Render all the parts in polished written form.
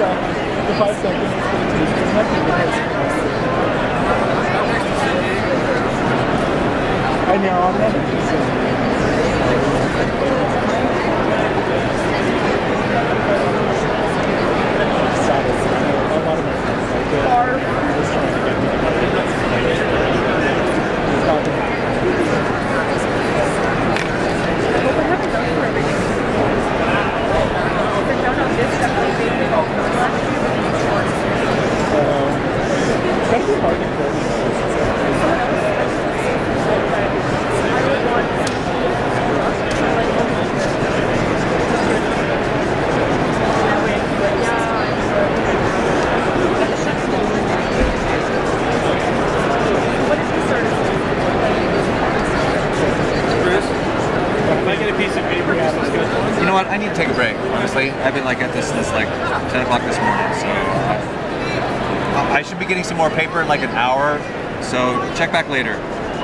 the 5 seconds it's going to take is nothing. I know, I'm not You know what? I need to take a break, honestly. I've been like at this since like 10 o'clock this morning, so I should be getting some more paper in like an hour, so check back later.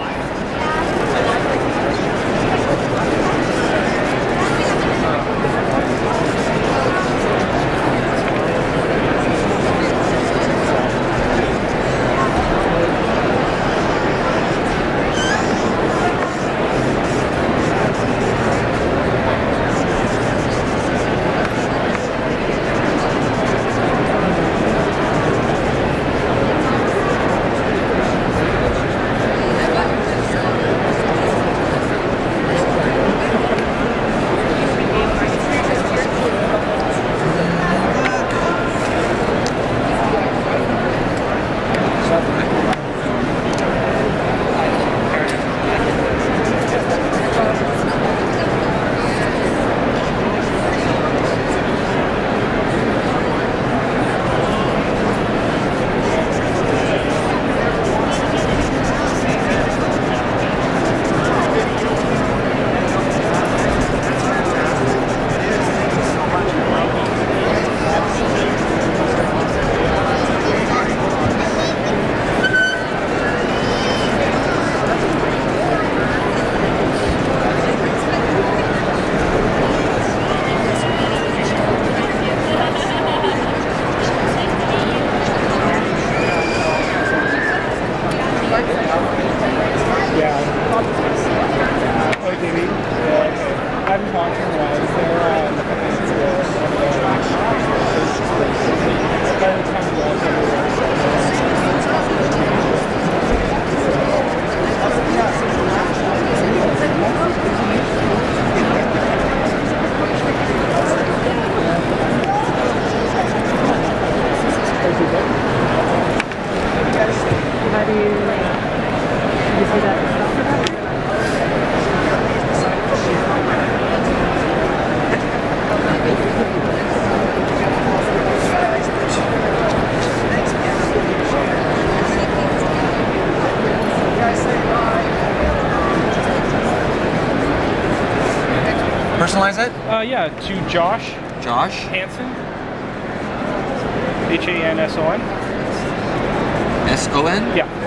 Personalize it? Yeah, to Josh. Josh? Hanson. Hanson? S-O-N? Yeah.